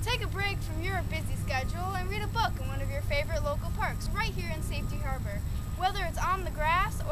Take a break from your busy schedule and read a book in one of your favorite local parks right here in Safety Harbor. Whether it's on the grass